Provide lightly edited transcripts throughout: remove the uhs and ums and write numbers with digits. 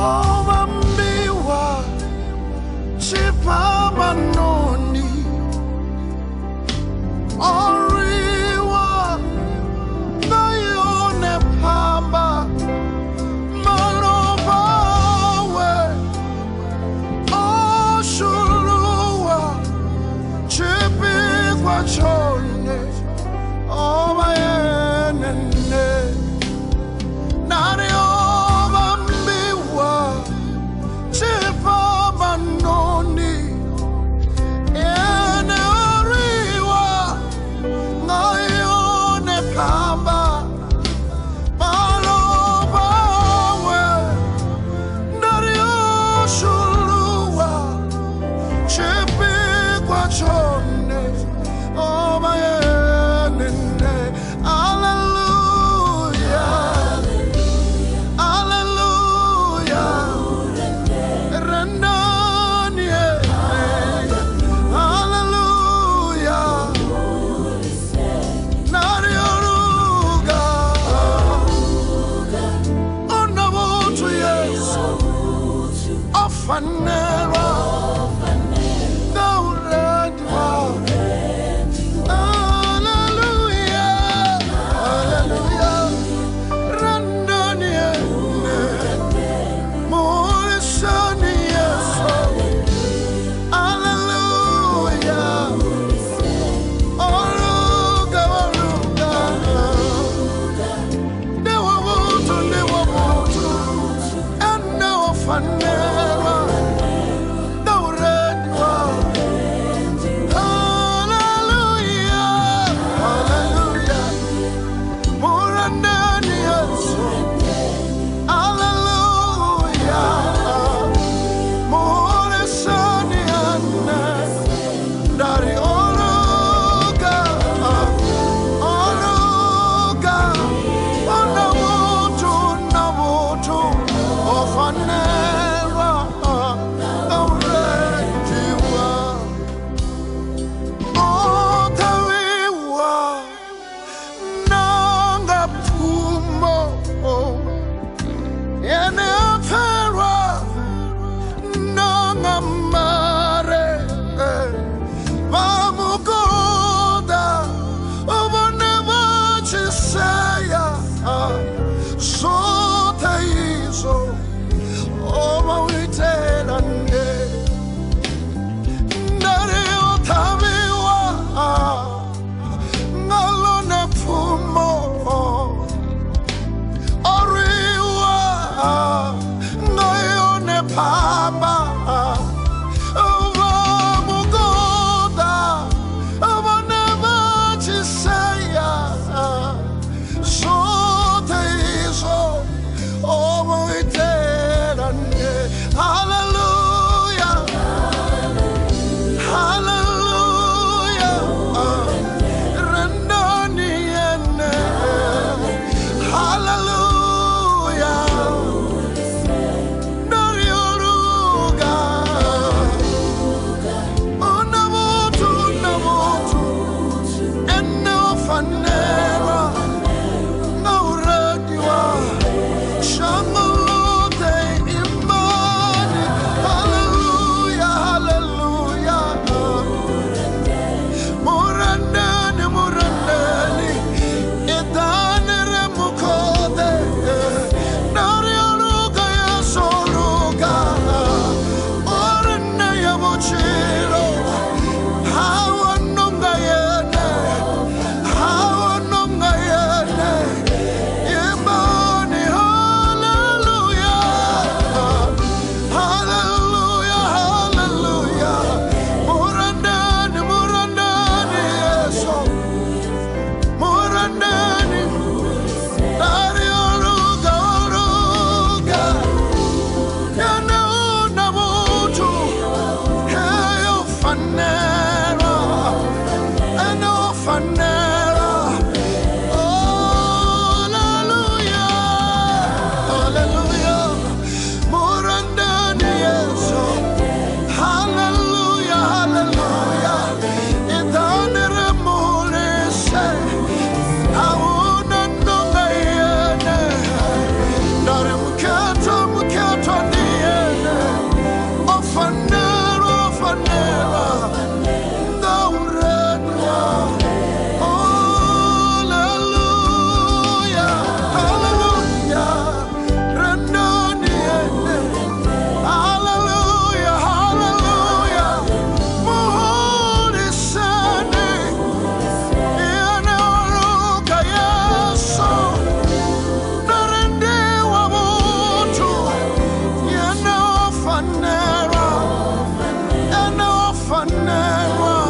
Ovambiwa Chipamanoni Oriwa Nayone Pamba Malobawe Oshulua Chipikwa Chone Omayenene Nari Ovambiwa Chipamanoni Ene Oriwa Nayone Pamba Malobawe Nari Oshulua Chipikwa Chone Omayenene Hallelujah Hallelujah Renanie Hallelujah Narioruga Onabutu Yesu Ofanera Naurendiwa Hallelujah Hallelujah Renanie Morishani Yesu Hallelujah Oruga Oruga Newabutu Newabutu Ene Ofanera Naurendiwa Hallelujah Hallelujah Morandani Yesu Hallelujah Morishani Anne Dari Oruga Oruga Onabutu Nabutu Ofanera Naurendiwa Otawiwa Nanga Pumo Ene Pera Nanga Mare Vamugoda Oboneva Chisaya Sota Iso Oma Witelande Nare Otawiwa Ngalone Pumo Oriwa Nayone Pamba Vamugoda Oboneva Chisaya Sota Iso Oma Witelande Hallelujah Hallelujah Rendani Ene Hallelujah Narioruga fanelwa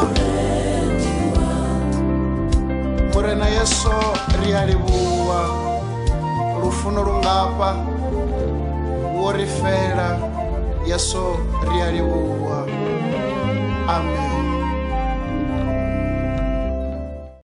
Murena Yesu rialibuwa Lufuno lungapa Worifera Yesu rialibuwa Amen.